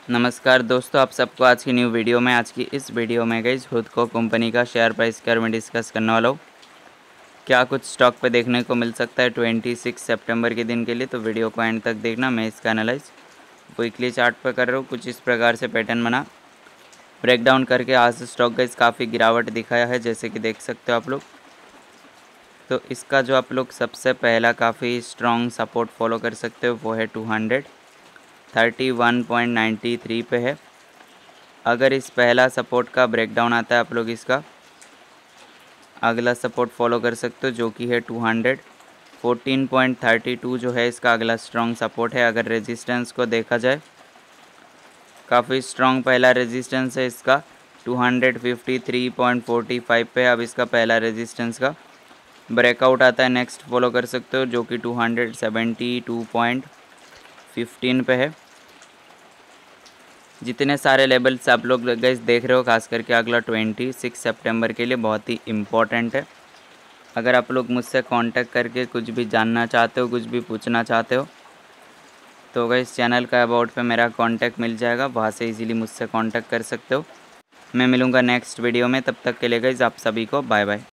नमस्कार दोस्तों, आप सबको आज की न्यू वीडियो में आज की इस वीडियो में गाइस हुडको कंपनी का शेयर प्राइस के बारे में डिस्कस करने वाला हूँ। क्या कुछ स्टॉक पे देखने को मिल सकता है 26 सितंबर के दिन के लिए, तो वीडियो को एंड तक देखना। मैं इसका एनालाइज वीकली चार्ट पर कर रहा हूँ। कुछ इस प्रकार से पैटर्न बना, ब्रेक डाउन करके आज स्टॉक गाइस काफ़ी गिरावट दिखाया है, जैसे कि देख सकते हो आप लोग। तो इसका जो आप लोग सबसे पहला काफ़ी स्ट्रॉन्ग सपोर्ट फॉलो कर सकते हो वो है 231.93 पे है। अगर इस पहला सपोर्ट का ब्रेकडाउन आता है, आप लोग इसका अगला सपोर्ट फॉलो कर सकते हो जो कि है 214.32 जो है इसका अगला स्ट्रॉन्ग सपोर्ट है। अगर रेजिस्टेंस को देखा जाए, काफ़ी स्ट्रॉन्ग पहला रेजिस्टेंस है इसका 253.45 पे। अब इसका पहला रेजिस्टेंस का ब्रेकआउट आता है, नेक्स्ट फॉलो कर सकते हो जो कि 272.15 पे है। जितने सारे लेवल्स आप लोग गाइस देख रहे हो, खास करके अगला 26 सितंबर के लिए बहुत ही इम्पोर्टेंट है। अगर आप लोग मुझसे कांटेक्ट करके कुछ भी जानना चाहते हो, कुछ भी पूछना चाहते हो, तो गाइस चैनल का अबाउट पे मेरा कांटेक्ट मिल जाएगा, वहाँ से इजीली मुझसे कांटेक्ट कर सकते हो। मैं मिलूँगा नेक्स्ट वीडियो में, तब तक के लिए गाइस आप सभी को बाय बाय।